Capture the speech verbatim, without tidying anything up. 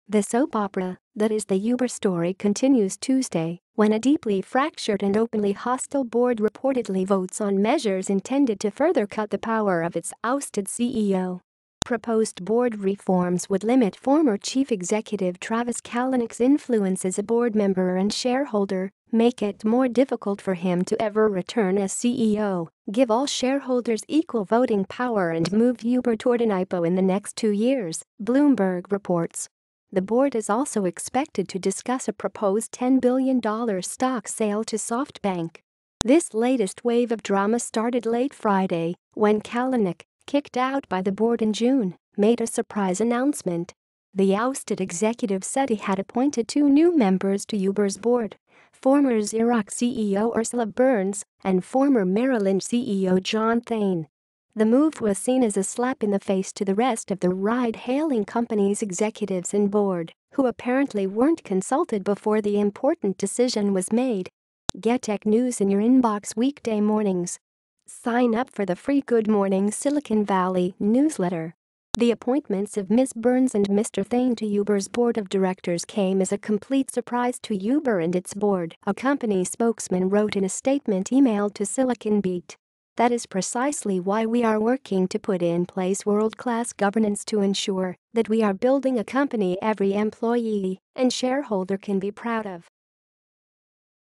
The soap opera that is the Uber story continues Tuesday when a deeply fractured and openly hostile board reportedly votes on measures intended to further cut the power of its ousted C E O. Proposed board reforms would limit former chief executive Travis Kalanick's influence as a board member and shareholder, make it more difficult for him to ever return as C E O, give all shareholders equal voting power and move Uber toward an I P O in the next two years, Bloomberg reports. The board is also expected to discuss a proposed ten billion dollars stock sale to SoftBank. This latest wave of drama started late Friday when Kalanick, kicked out by the board in June, made a surprise announcement. The ousted executive said he had appointed two new members to Uber's board, former Xerox C E O Ursula Burns and former Merrill Lynch C E O Thain. The move was seen as a slap in the face to the rest of the ride-hailing company's executives and board, who apparently weren't consulted before the important decision was made. Get tech news in your inbox weekday mornings. Sign up for the free Good Morning Silicon Valley newsletter. The appointments of Miz Burns and Mister Thain to Uber's board of directors came as a complete surprise to Uber and its board, a company spokesman wrote in a statement emailed to Silicon Beat. That is precisely why we are working to put in place world-class governance to ensure that we are building a company every employee and shareholder can be proud of.